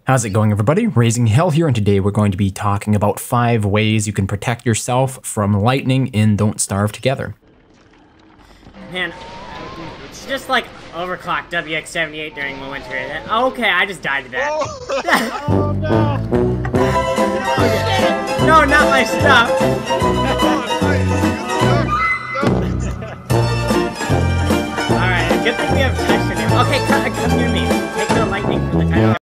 How's it going, everybody? Raising Hell here, and today we're going to be talking about 5 ways you can protect yourself from lightning in Don't Starve Together. Man, it's just like overclocked WX78 during the winter. Okay, I just died to that. Oh no! No, not my stuff. Oh, nice.